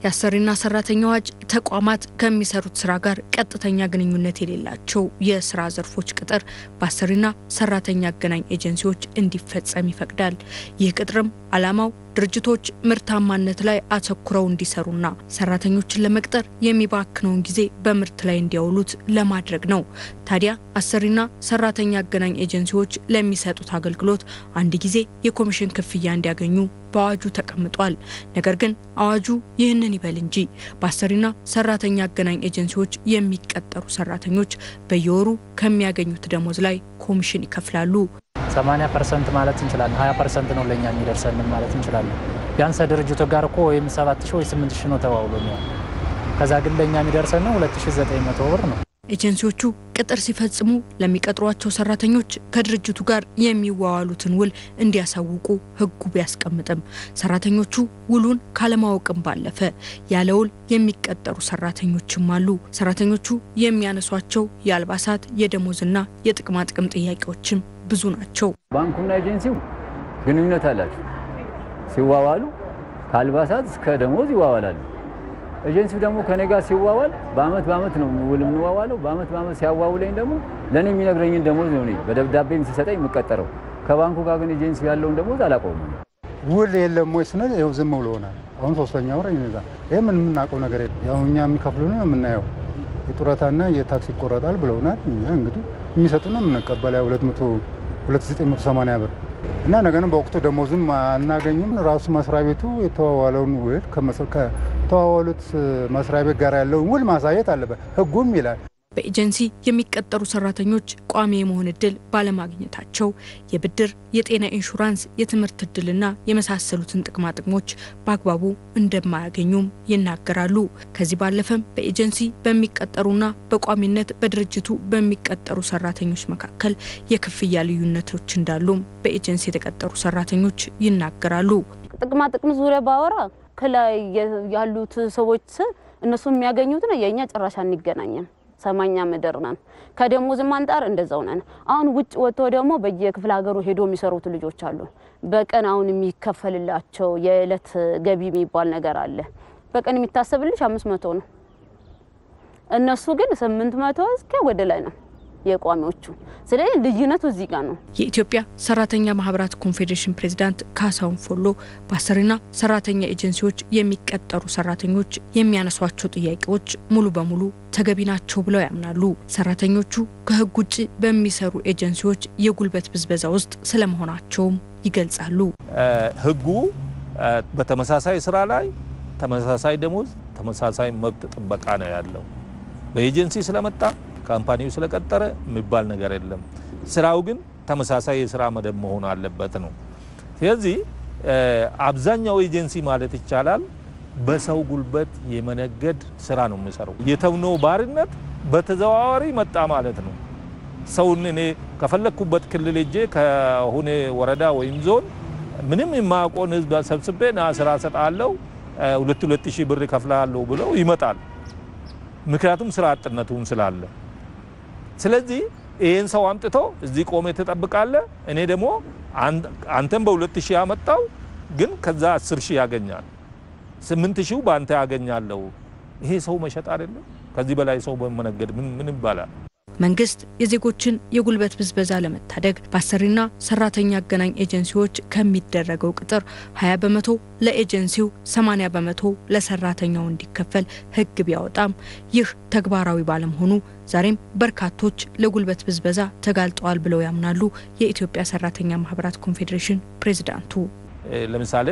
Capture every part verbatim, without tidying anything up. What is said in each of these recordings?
የአሰሪና ሰራተኛ አዋጅ ተቋማት ከሚሰሩት ስራ ጋር ቀጥተኛ ግንኙነት የሌላቸው የስራ ዘርፎች ቅጥር በአሰሪና ሰራተኛ አገናኝ ኤጀንሲዎች እንዲፈጸም ይፈቅዳል። ይህ ቅጥርም ዓላማው ድርጅቶች ምርታማነት ላይ አተኩረው እንዲሰሩና ሰራተኞችን ለመቅጠር የሚባክነውን ጊዜ በምርት ላይ እንዲያውሉት ለማድረግ ነው። ታዲያ አሰሪና ሰራተኛ አገናኝ ኤጀንሲዎች ለሚሰጡት አገልግሎት አንድ ጊዜ የኮሚሽን ክፍያ እንዲያገኙ በአዋጁ ተቀምጧል። ነገር ግን አዋጁ ይህንን ይበል እንጂ በአሰሪና ሰራተኛ አገናኝ ኤጀንሲዎች የሚቀጠሩ ሰራተኞች በየወሩ ከሚያገኙት ደሞዝ ላይ ኮሚሽን ይከፍላሉ። ሰማንያ ፐርሰንት ማለት እንችላለን ሀያ ፐርሰንት ነው ለኛ የሚደርሰን ማለት እንችላለን። ቢያንስ ድርጅቱ ጋር እኮ ወይም ሰባት ሺህ ወይ ስምንት ሺህ ነው ተዋውሎ ነው። ከዛ ግን ለኛ የሚደርሰን ሁለት ሺህ ዘጠኝ መቶ ብር ነው። ኤጀንሲዎቹ ቅጥር ሲፈጽሙ ለሚቀጥሯቸው ሰራተኞች ከድርጅቱ ጋር የሚዋዋሉትን ውል እንዲያሳውቁ ህጉ ቢያስቀምጥም ሰራተኞቹ ውሉን ካለማወቅም ባለፈ ያለ ውል የሚቀጠሩ ሰራተኞችም አሉ። ሰራተኞቹ የሚያነሷቸው የአልባሳት የደሞዝና የጥቅማ ጥቅም ጥያቄዎችም ብዙ ናቸው። ባንኩና ኤጀንሲው ግንኙነት አላቸው። ሲዋዋሉ ከአልባሳት እስከ ደሞዝ ይዋዋላሉ። ኤጀንሲው ደግሞ ከኔጋ ሲዋዋል በአመት በአመት ነው ውል ምንዋዋለው። በአመት በአመት ሲያዋውለኝ ደግሞ ለኔ የሚነግረኝን ደሞዝ ነው ነው በደብዳቤም ሲሰጠኝ መቀጠረው። ከባንኩ ጋር ግን ኤጀንሲው ያለውን ደሞዝ አላቆም። ውል የለም ወይ ስንል ይኸው ዝም ብሎናል። አሁን ሶስተኛ ወር ይነዛ ይሄ ምን ምናቀው ነገር የለም። ያው እኛ የሚከፍሉን ነው የምናየው። የጡረታና የታክስ ይቆረጣል ብለውናል። እኛ እንግዲህ የሚሰጡን ምን ቀበላ ሁለት መቶ ሁለት ሺህ ዘጠኝ መቶ ሰማንያ ብር እና ነገንም በወቅቱ ደሞዝም አናገኝም። ራሱ መስሪያ ቤቱ የተዋዋለውን ውል ከመሰከ ተዋዋሉት መስሪያ ቤት ጋር ያለውን ውል ማሳየት አለበት ህጉም ይላል። በኤጀንሲ የሚቀጠሩ ሰራተኞች ቋሚ የመሆን እድል ባለማግኘታቸው የብድር፣ የጤና ኢንሹራንስ፣ የትምህርት እድልና የመሳሰሉትን ጥቅማ ጥቅሞች በአግባቡ እንደማያገኙም ይናገራሉ። ከዚህ ባለፈም በኤጀንሲ በሚቀጠሩና በቋሚነት በድርጅቱ በሚቀጠሩ ሰራተኞች መካከል የክፍያ ልዩነቶች እንዳሉም በኤጀንሲ የተቀጠሩ ሰራተኞች ይናገራሉ። ጥቅማ ጥቅም ዙሪያ ባወራ ከላይ ያሉት ሰዎች እነሱ የሚያገኙት ነው የኛ ጭራሽ አንገናኝም። ሰማኛ መደርናን ከደሞዝም አንጣር እንደዛው ነን። አሁን ውጭ ወጥተው ደግሞ በየክፍለ ሀገሩ ሄዶ የሚሰሩት ልጆች አሉ። በቀን አሁን የሚከፈልላቸው የዕለት ገቢ የሚባል ነገር አለ። በቀን የሚታሰብልሽ አምስት መቶ ነው። እነሱ ግን ስምንት መቶ እስከ ወደ ላይ ነው የቋሚዎቹ። ስለዚህ ልዩነቱ እዚህ ጋር ነው። የኢትዮጵያ ሰራተኛ ማህበራት ኮንፌዴሬሽን ፕሬዝዳንት ካሳሁን ፎሎ በአሰሪና ሰራተኛ ኤጀንሲዎች የሚቀጠሩ ሰራተኞች የሚያነሷቸው ጥያቄዎች ሙሉ በሙሉ ተገቢ ናቸው ብለው ያምናሉ። ሰራተኞቹ ከህግ ውጪ በሚሰሩ ኤጀንሲዎች የጉልበት ብዝበዛ ውስጥ ስለመሆናቸውም ይገልጻሉ። ህጉ በተመሳሳይ ስራ ላይ ተመሳሳይ ደሞዝ፣ ተመሳሳይ መብት ጥበቃ ነው ያለው። በኤጀንሲ ስለመጣ ካምፓኒው ስለቀጠረ የሚባል ነገር የለም። ስራው ግን ተመሳሳይ የስራ መደብ መሆን አለበት ነው። ስለዚህ አብዛኛው ኤጀንሲ ማለት ይቻላል በሰው ጉልበት የመነገድ ስራ ነው የሚሰራው። የተውነው ባርነት በተዘዋዋሪ መጣ ማለት ነው። ሰውን እኔ ከፈለኩበት ክልል እጄ ከሆነ ወረዳ ወይም ዞን ምንም የማያውቀውን ህዝብ ሰብስቤ ና ስራ ሰጣለው ሁለት ሁለት ሺህ ብር ከፍላለሁ ብለው ይመጣል። ምክንያቱም ስራ አጥነቱም ስላለ ስለዚህ ይሄን ሰው አምጥቶ እዚህ ቆሜ ተጠብቃለ። እኔ ደግሞ አንተም በሁለት ሺህ አመጣው ግን ከዛ አስር ሺህ ያገኛል። ስምንት ሺህ ባንተ ያገኛለው። ይሄ ሰው መሸጥ አይደለም። ከዚህ በላይ ሰው በመነገድ ምን ምን ይባላል? መንግስት የዜጎችን የጉልበት ብዝበዛ ለመታደግ በአሰሪና ሰራተኛ አገናኝ ኤጀንሲዎች ከሚደረገው ቅጥር ሀያ በመቶ ለኤጀንሲው ሰማንያ በመቶ ለሰራተኛው እንዲከፈል ህግ ቢያወጣም ይህ ተግባራዊ ባለመሆኑ ዛሬም በርካቶች ለጉልበት ብዝበዛ ተጋልጠዋል ብለው ያምናሉ የኢትዮጵያ ሰራተኛ ማህበራት ኮንፌዴሬሽን ፕሬዝዳንቱ። ለምሳሌ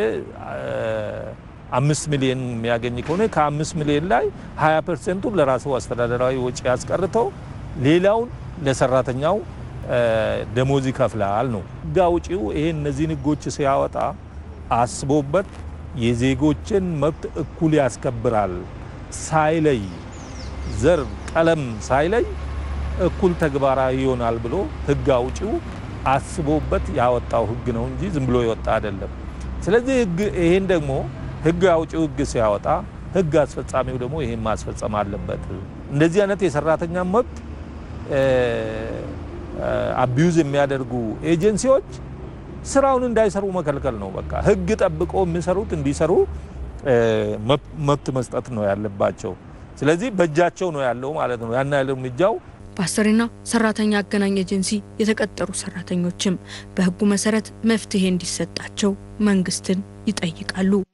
አምስት ሚሊዮን የሚያገኝ ከሆነ ከአምስት ሚሊዮን ላይ ሀያ ፐርሰንቱ ለራሱ አስተዳደራዊ ወጪ ያስቀርተው ሌላውን ለሰራተኛው ደሞዝ ይከፍላል ነው። ጋውጪው ይሄ እነዚህ ህጎች ሲያወጣ አስቦበት የዜጎችን መብት እኩል ያስከብራል ሳይለይ ዘር ቀለም ሳይለይ እኩል ተግባራዊ ይሆናል ብሎ ህግ አውጪው አስቦበት ያወጣው ህግ ነው እንጂ ዝም ብሎ ይወጣ አይደለም። ስለዚህ ህግ ይሄን ደግሞ ህግ አውጪው ህግ ሲያወጣ ህግ አስፈጻሚው ደግሞ ይሄን ማስፈጸም አለበት። እንደዚህ አይነት የሰራተኛ መብት አቢዩዝ የሚያደርጉ ኤጀንሲዎች ስራውን እንዳይሰሩ መከልከል ነው። በቃ ህግ ጠብቆ የሚሰሩት እንዲሰሩ መብት መስጠት ነው ያለባቸው ስለዚህ በእጃቸው ነው ያለው ማለት ነው ያን ያለው ምጃው በአሰሪና ሰራተኛ አገናኝ ኤጀንሲ የተቀጠሩ ሰራተኞችም በህጉ መሰረት መፍትሄ እንዲሰጣቸው መንግስትን ይጠይቃሉ